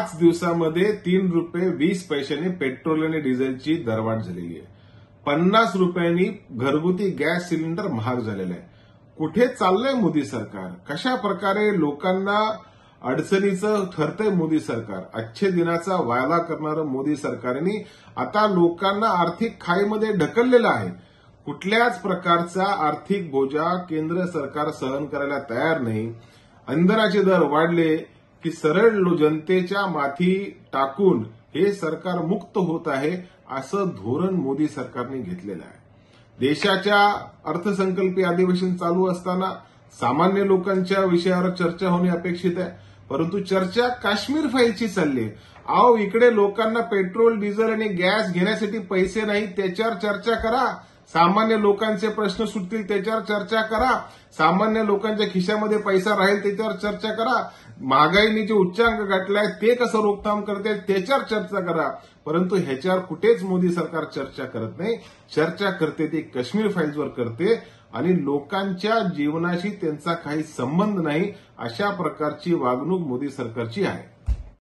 5 दिवसामध्ये 3 रुपये 20 पैशांनी पेट्रोल आणि डिझेलची दरवाढ झालेली आहे. 50 रुपयांनी घरगुती गॅस सिलेंडर महाग झालेला आहे. कुठे चाललंय मोदी सरकार? कशा प्रकारे लोकांना अडचणीचं ठरतंय मोदी सरकार? अच्छे दिनाचा वायदा करणारं मोदी सरकारने आता लोकांना आर्थिक खाईमध्ये ढकललेलं आहे. कुठल्याच प्रकारचा आर्थिक बोजा केंद्र सरकार सहन करायला तयार नाही. इंधनाचे दर वाढले की सरळ जनतेच्या माथी टाकून हे सरकार मुक्त होत आहे, असं धोरण मोदी सरकारने घेतलेलं आहे. देशाच्या अर्थसंकल्पीय अधिवेशन चालू असताना सामान्य लोकांच्या विषयावर चर्चा होणे अपेक्षित आहे, परंतु चर्चा काश्मीर फाईलची चालली आहे. अहो, इकडे लोकांना पेट्रोल, डिझेल आणि गॅस घेण्यासाठी पैसे नाही, त्याच्यावर चर्चा करा. सामान्य लोकांचे प्रश्न सुटतील त्याच्यावर चर्चा करा. सामान्य लोकांच्या खिशामध्ये पैसा राहील त्याच्यावर चर्चा करा. महागाईने जे उच्चांक गाठलाय ते कसं रोकथाम करते त्याच्यावर चर्चा करा. परंतु ह्याच्यावर कुठेच मोदी सरकार चर्चा करत नाही. चर्चा करते ती काश्मीर फाईल्सवर करते आणि लोकांच्या जीवनाशी त्यांचा काही संबंध नाही, अशा प्रकारची वागणूक मोदी सरकारची आहे.